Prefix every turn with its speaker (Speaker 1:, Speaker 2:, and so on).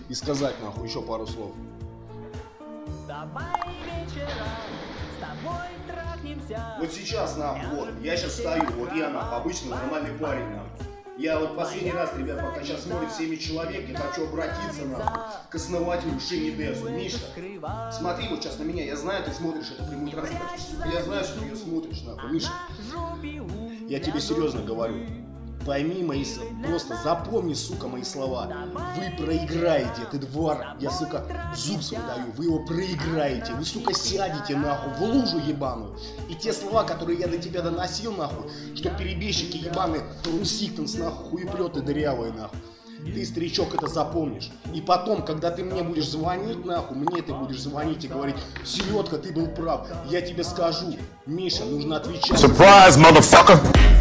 Speaker 1: и сказать нахуй еще пару слов. Вот сейчас нахуй, вот, я сейчас стою, вот я нахуй, обычный нормальный парень нахуй. Я вот последний раз, ребят, пока сейчас смотрит 7 человек, я хочу обратиться нахуй к основателю Шини Десу. Миша, смотри вот сейчас на меня, я знаю, ты смотришь эту прямую трансляцию, я знаю, что ты ее смотришь нахуй, Миша. Я тебе серьезно говорю. Пойми мои, просто запомни, сука, мои слова. Вы проиграете, ты двор, я, сука, зуб свой даю, вы его проиграете. Вы, сука, сядете, нахуй, в лужу ебаную. И те слова, которые я до тебя доносил, нахуй, что перебежчики ебаные, русиктанс, нахуй, хуеплеты дырявые, нахуй. Ты, старичок, это запомнишь. И потом, когда ты мне будешь звонить, нахуй, мне ты будешь звонить и говорить: Середка, ты был прав. Я тебе скажу, Миша, нужно отвечать.
Speaker 2: Surprise, motherfucker!